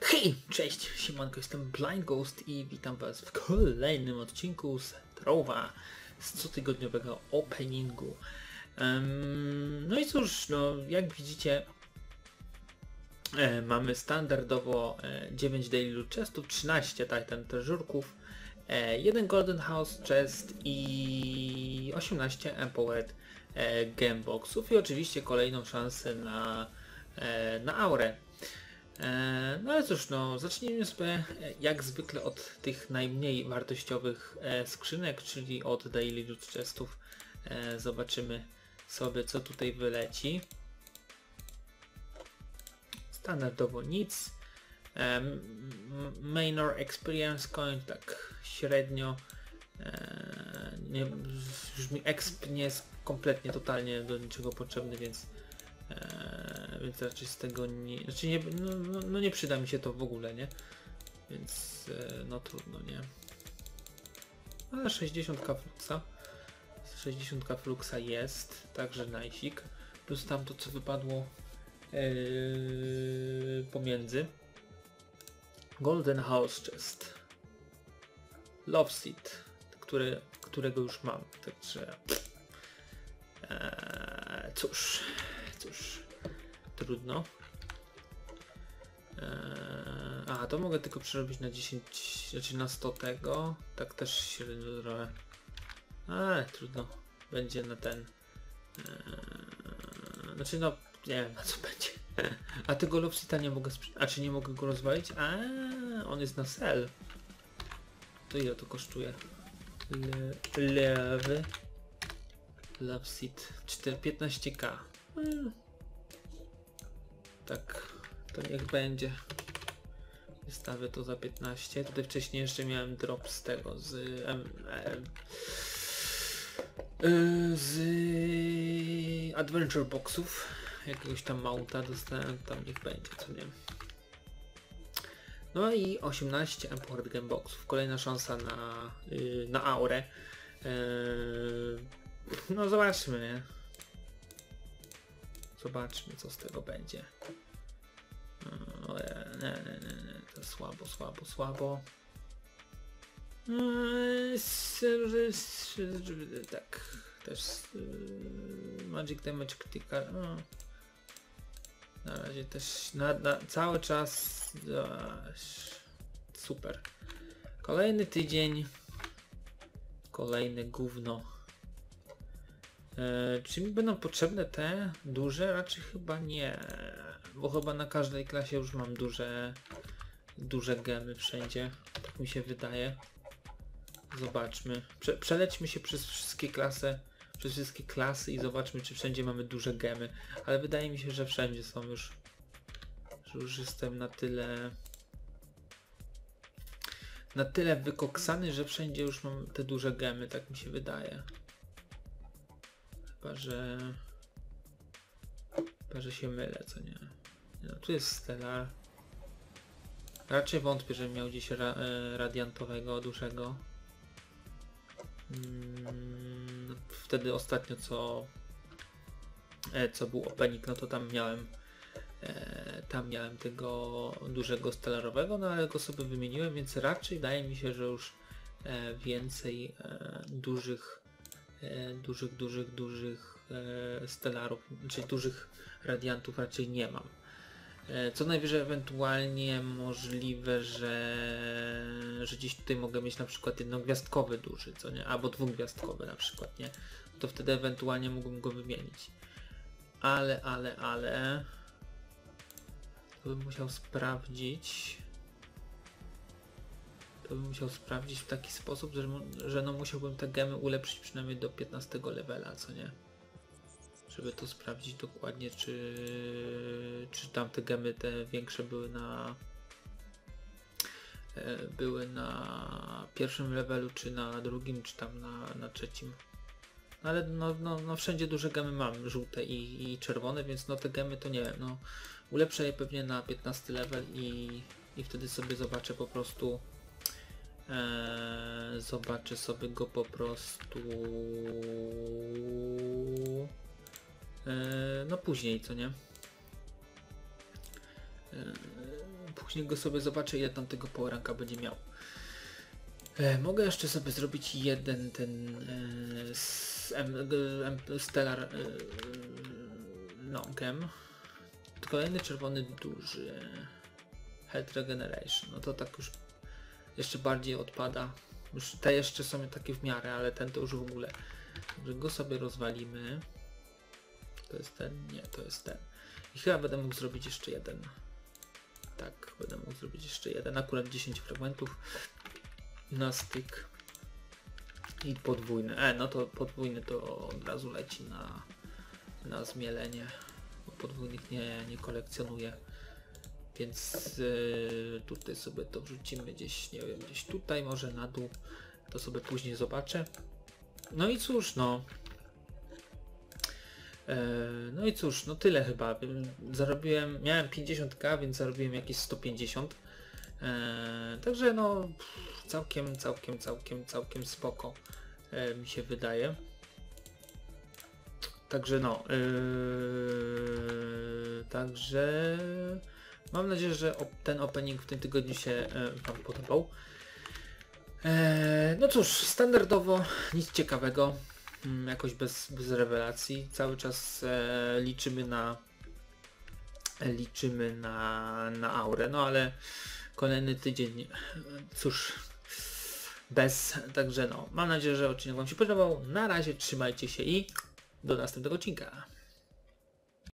Hej, cześć, siemanko, jestem Blind Ghost i witam was w kolejnym odcinku z Trowa, z cotygodniowego openingu. No i cóż, no jak widzicie, mamy standardowo 9 Daily Loot Chestów, 13 Titan Treasure'ków, 1 Golden House Chest i 18 Empowered Gameboxów i oczywiście kolejną szansę na aurę. No ale cóż, no zacznijmy sobie jak zwykle od tych najmniej wartościowych skrzynek, czyli od Daily Loot Chestów. Zobaczymy sobie, co tutaj wyleci. Standardowo nic. Minor Experience Coin tak średnio. Już mi exp nie jest kompletnie, totalnie do niczego potrzebny, więc raczej z tego nie, znaczy nie, no nie przyda mi się to w ogóle, nie? Więc no trudno, nie? Ale 60k fluxa. 60k fluxa jest, także najsik. Plus tam to, co wypadło pomiędzy. Golden House Chest. Love Seed, którego już mam, także cóż, trudno. A, to mogę tylko przerobić na 10, znaczy na 100 tego. Tak też średnio trochę. Ale trudno. Będzie na ten. Znaczy no, nie wiem na co będzie. A tego Lopsita nie mogę sprzedać. A czy nie mogę go rozwalić? A, on jest na sell. To ile to kosztuje? Lewy. Lopsit 15k. Tak, to niech będzie. Wystawię to za 15. Tutaj wcześniej jeszcze miałem drop z tego, z Adventure Boxów. Jakiegoś tam mounta dostałem, tam niech będzie, co nie. No i 18 Empowered Gameboxów. Kolejna szansa na aurę. No zobaczmy, nie? Zobaczmy, co z tego będzie. Nie, to słabo. Tak, też Magic Damage Critical. Na razie też cały czas super. Kolejny tydzień, kolejne gówno. Czy mi będą potrzebne te duże? Raczej chyba nie, bo chyba na każdej klasie już mam duże gemy wszędzie, tak mi się wydaje. Zobaczmy, przelećmy się przez wszystkie klasy i zobaczmy, czy wszędzie mamy duże gemy, ale wydaje mi się, że wszędzie są już, że już jestem na tyle wykoksany, że wszędzie już mam te duże gemy, tak mi się wydaje. Chyba, że się mylę, co nie? No, tu jest Stellar. Raczej wątpię, że miał gdzieś radiantowego, dużego. Wtedy ostatnio, co był opening, no to tam miałem tego dużego stellarowego, no ale go sobie wymieniłem, więc raczej wydaje mi się, że już więcej dużych stellarów, czyli dużych radiantów raczej nie mam. Co najwyżej ewentualnie możliwe, że gdzieś tutaj mogę mieć na przykład jednogwiazdkowy duży, co nie? Albo dwugwiazdkowy na przykład, nie? To wtedy ewentualnie mógłbym go wymienić. Ale to bym musiał sprawdzić. W taki sposób, że no musiałbym te gemy ulepszyć przynajmniej do 15 levela, co nie? Żeby to sprawdzić dokładnie, czy tam te gemy te większe były na pierwszym levelu, czy na drugim, czy tam na trzecim. Ale no wszędzie duże gemy mam, żółte i czerwone, więc no te gemy to nie wiem, no ulepszę je pewnie na 15 level i wtedy sobie zobaczę po prostu. Zobaczę sobie go po prostu no później, co nie? Później go sobie zobaczę, ile tam tego poweranka będzie miał. Mogę jeszcze sobie zrobić jeden ten Stellar Gem. Kolejny czerwony duży Health Regeneration. No to tak już jeszcze bardziej odpada. Już te jeszcze są takie w miarę, ale ten to już w ogóle. Także go sobie rozwalimy. To jest ten? Nie, to jest ten. I chyba będę mógł zrobić jeszcze jeden. Tak, będę mógł zrobić jeszcze jeden. Akurat 10 fragmentów na styk. I podwójny. No to podwójny to od razu leci na zmielenie. Bo podwójnych nie kolekcjonuję. Więc tutaj sobie to wrzucimy gdzieś, nie wiem, gdzieś tutaj, może na dół. To sobie później zobaczę. No i cóż, no. No i cóż, no tyle chyba. Zarobiłem, miałem 50k, więc zarobiłem jakieś 150. Także no całkiem spoko mi się wydaje. Także no także mam nadzieję, że ten opening w tym tygodniu się wam podobał. No cóż, standardowo nic ciekawego, jakoś bez rewelacji. Cały czas liczymy na aurę, no ale kolejny tydzień, cóż, bez. Także no, mam nadzieję, że odcinek wam się podobał. Na razie trzymajcie się i do następnego odcinka.